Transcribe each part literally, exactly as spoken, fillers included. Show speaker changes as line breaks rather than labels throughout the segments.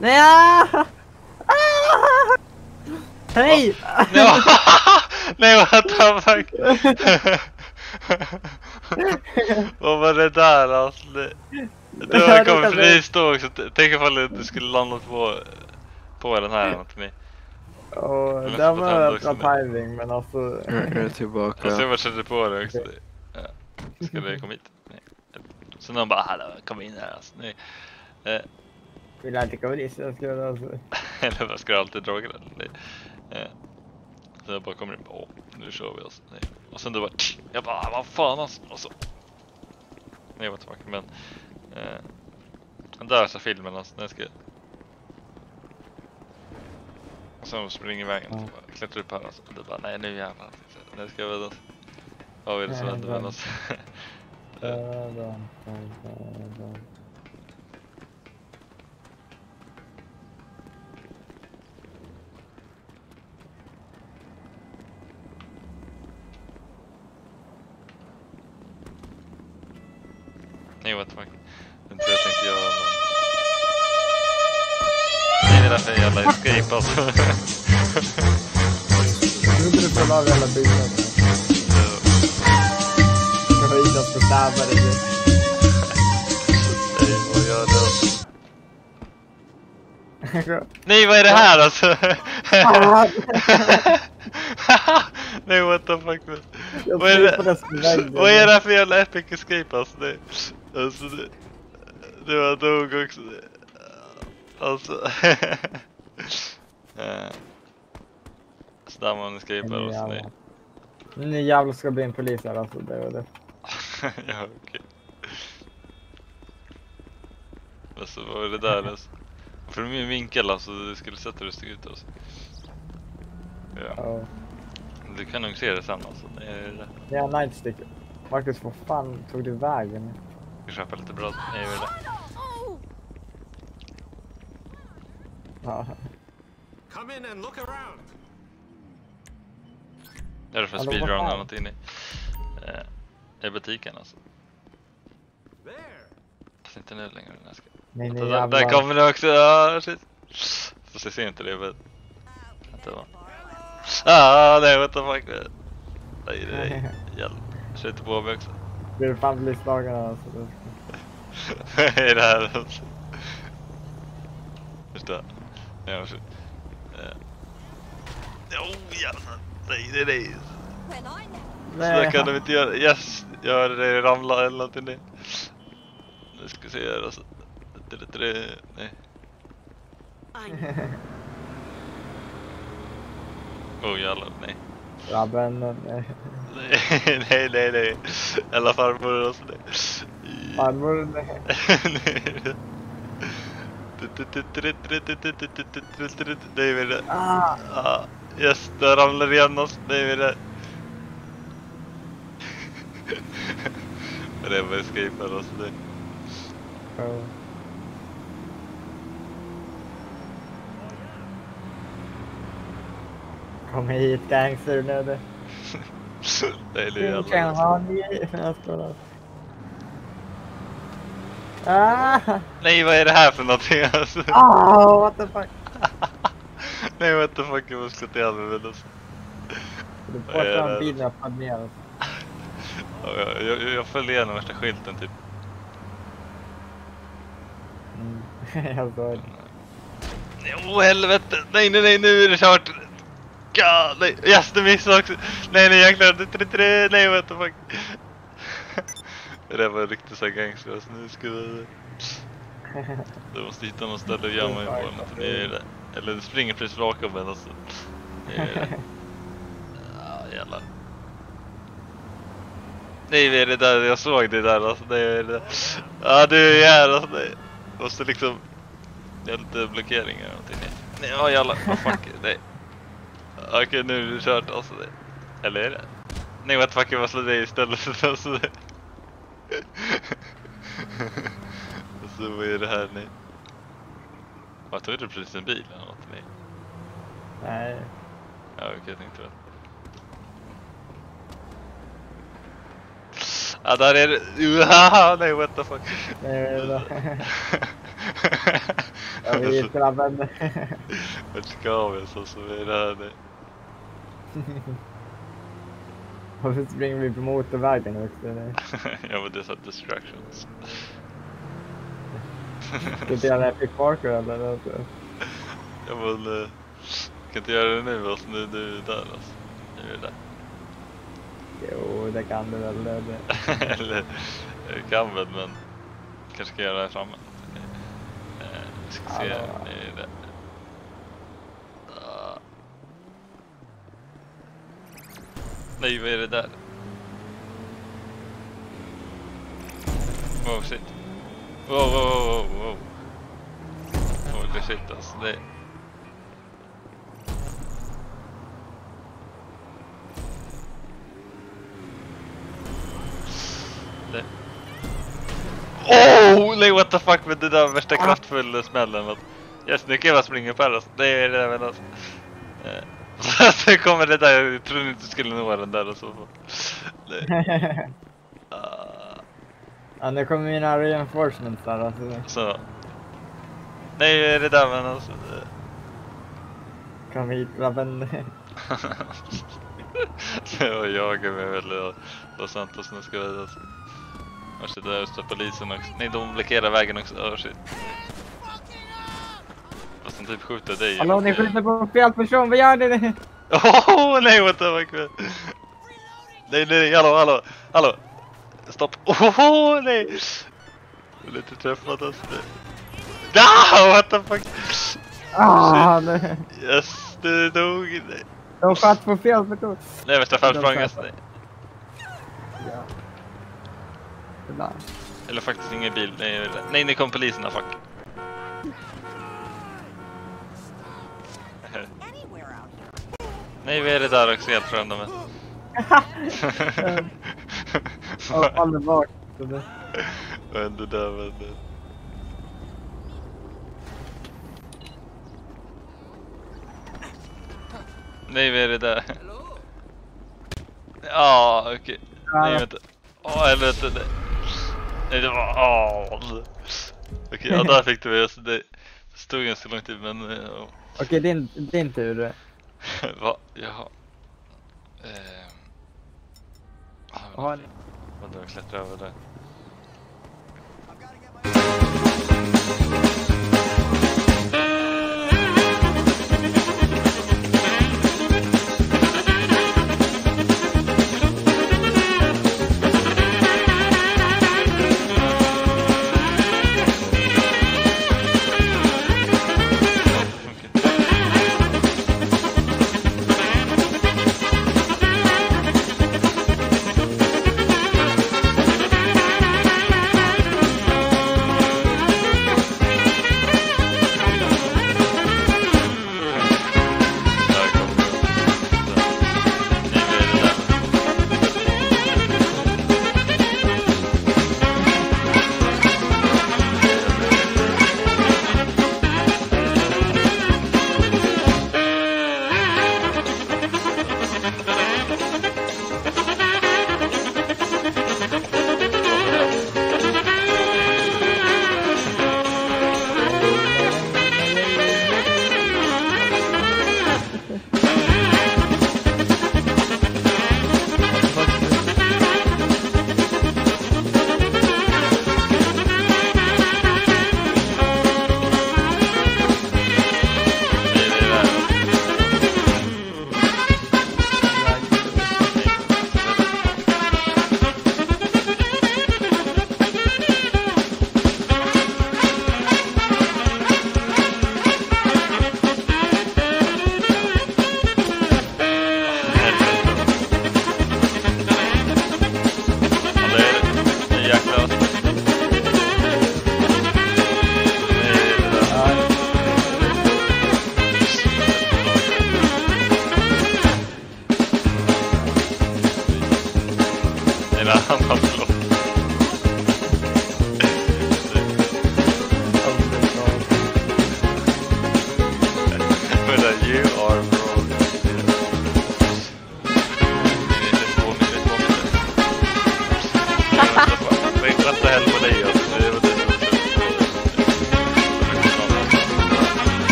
Nej! Ah! Ah! Hej!
Ja. Nej, what the fuck? Vad var det där alltså? Det, det var kommit fristå också. Tänk ifall du skulle landa på, på den här anatomi.
Åh, det var bra timing, men alltså...
Jag är tillbaka.
Jag ser vad körde på det också. Ja. Ska det komma hit? Nej. Så någon bara, hallå, kom in här alltså. Nej. Eh.
Vill jag inte komma dit så jag ska göra alltså.
Eller vad ska jag alltid dra den? Nej. Eh. Så jag bara kommer in, åh, nu kör vi alltså. Nej. Och sen då bara, jag bara, vad fan alltså. Och så. Nej, vad tillbaka, men... Eh. Den där så filmen alltså, den ska... Och sen springer i vägen, ja. Så klättrar upp här alltså. Och det bara, nej nu jävlar. Nu ska jag vända. Vad är det som händer med oss? Nej, what the fuck. Det är inte det jag tänkte göra. Nej, det är därför jag jävla escape alltså.
Nu borde du få av hela byggnaden. Jag har inte att bestämma det nu.
Nej, vad gör det? Nej, vad är det här alltså? Nej, what the fuck. Vad är det? Vad är det här för jävla epic escape alltså? Det, alltså det, det var dog också. Alltså. Så där man escapar och så nej.
Nu jävlar ska bli en polis här alltså, det var det.
Ja, okej. Alltså, vad är det där alltså? För min vinkel alltså, du skulle sätta det ut alltså. Ja.
Oh.
Du kan nog se det sen alltså. Det är det.
Ja, nightstick. Marcus, vad fan tog du vägen?
Vi köper lite bröd. Nej, vad är det?
Ja.
Come in and look around.
Är det för speedrun eller något inne i, i butiken alltså? Fast inte nu längre. Jag ska.
Nej, nej,
där, där kommer det också. Ah, shit. Fast jag ser inte det. Men... Det var... Ah, nej, what the fuck. Nej, nej, hjälp. Jag inte på mig också.
Det är fan bli slagen alltså.
Vad är det här alltså? Förstå. Nej, jag shit. Oh, jävlar. Nej, nej, nej. Så där kan de inte göra. Yes, gör det ramla eller någonting. Nu ska vi se här alltså. Nej. Åh oh, jävlar, nej.
Rabben, nej.
Nej, nej, nej. Eller farmor också, nej.
Farmor, nej.
Nej, men det.
Ah.
Yes, där ramlar igen oss. Nej, men det. Det var escape alltså det.
Oh. Kom hit, gangster nu det.
Nej, det är
du kan ha ni. Jag ska ah.
Nej, vad är det här för någonting alltså?
Oh, what the fuck.
Nej, what the fuck, jag måste slå till helvete alltså.
Du får fram bilen och padda ner alltså.
Jag, jag, jag följer igenom värsta skylten typ.
Mm. Jag såg det.
Åh oh, helvete, nej nej nej, nu är det kört. God, nej, yes, det missade också. Nej nej, jag klarade det, nej what the fuck. Det var riktigt så gangster, alltså nu ska vi... Du måste hitta någon ställe och gömma mig på något, det är det. Eller du springer precis raka med alltså. Det är det. Ja, jävlar. Nej, det är det där, jag såg det där alltså, det är det. Ja, du är här alltså, nej. Måste liksom... Det är lite blockering eller någonting. Nej, ja jävlar, vad fuck, nej. Okej, okay, nu är det kört alltså det. Eller är det? Nej, what the fuck, jag måste slå dig istället alltså det. Så vad är det här, nej. Vad tog du precis en bil eller något, nej?
Nej.
Ja, okej, okay, jag tänkte det. Ja, där är det. Uh, nej, what the fuck.
Nej, Jag vill grabben.
Vart ska vi så så är det här det.
Varför springer vi på motorvägen också? Eller?
Ja, men det är så distractions.
Ska inte göra Epic Parker eller?
Jag vill... Uh, kan inte göra det nu, alltså, nu du är där alltså. Nu är det där.
Jo, det kan du väl. Det.
Eller, jag kan väl, men kanske ska göra det här framme. Uh, ska se, nu är det. Uh. Nej, vad är det där? Wow, shit. Wow, wow, wow, wow. Holy shit, alltså det... det... Oh, nej, what the fuck, med det där värsta kraftfulla smällen. Yes, nu kan jag bara springa på här, alltså. Det är det där, men alltså. Så kommer det där, jag trodde inte du skulle nå den där och så. Det...
Ja, nu kommer mina reinforcements där alltså.
Så. Nej, är det där, men alltså.
Kom hit, grabben.
Och jag är med väl Los Santos nu ska vi alltså. Och så där står polisen också. Nej, de blockerar vägen också. Oh shit. Fast de typ skjuter dig.
Hallå, ni skjuter på fel person, vad gör ni?
Åh, nej, what the fuck. Nej, nej, nej, hallå, hallå, hallå. Stopp. Åh, nej. Jag är lite träffad alltså. Ah, what the fuck.
Ah, nej.
Yes, det dog. Nej.
De sköt på fel person.
Nej, värsta försprånget. Nej.
Ja. Det där.
Eller faktiskt ingen bil. Nej, nej, nu kom poliserna, fuck. Nej, vi är det där också helt frända med.
Ja, faller bak.
Men det där var det. Nej, vi är det där. Ja, okej. Okay. Nej, vänta. Åh, helvete. Nej. Nej, det var... Åh. Okej, okay, ja, där fick du mig. Alltså, det stod ganska lång tid, men... Oh.
Okej, okay, din, din tur.
Va? Jaha. Eh...
Har ni?
Vänta, jag klättrar över där.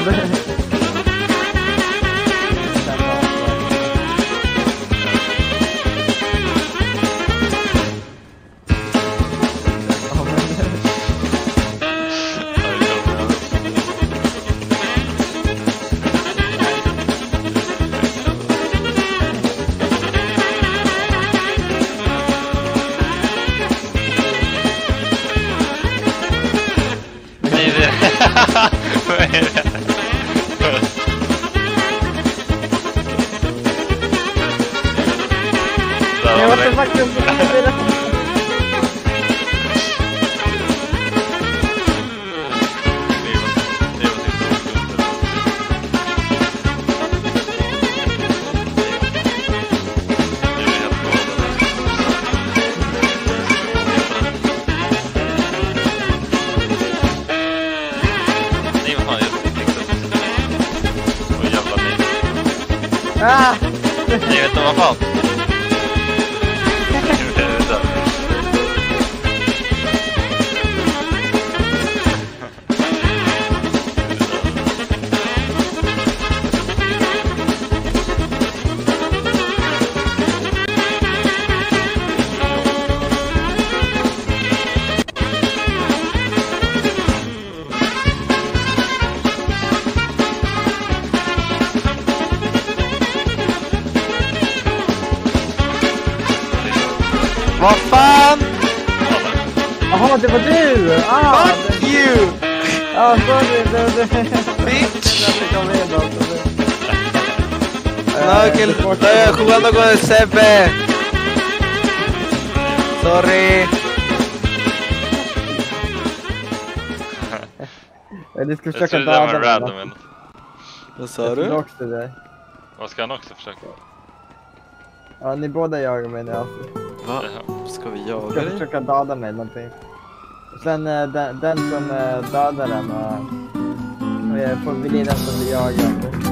Nej, what the fuck? Ah!
Jag vet inte vad fan.
Vad fan?
Jaha, det var du! Ah,
Fuck
det...
you!
Ah, sorry, det var det.
Bitch!
Jag fick av med då, så det...
No, que estoy jugando con el Sebbe. Sorry.
Du ska
Jag
försöka
trodde det var
döda mig.
random eller något.
Vad sa
Jag trodde
du?
också det.
Vad ska han också försöka?
Ja, ni båda jagar mig nu alltså.
Va?
Jaha.
Ska vi
Ska
jaga dig?
försöka döda mig någonting. Och sen eh, den, den som eh, dödar den eh, får bli den som vi jagar.